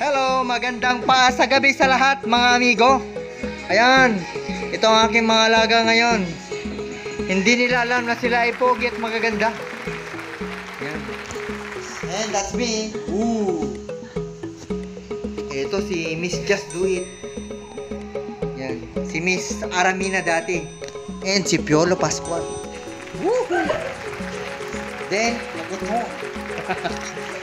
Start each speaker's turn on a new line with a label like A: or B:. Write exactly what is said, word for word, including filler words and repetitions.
A: Hello, magandang pa sa gabi sa lahat mga amigo. Ayan, ito ang aking mga alaga ngayon. Hindi nila alam na sila ay pogi at magaganda. Ayan. And that's me. Ooh. Ito si Miss Just Do It. Ayan. Si Miss Aramina dati. And si Piolo Pascual. Woohoo! Then, lagot mo.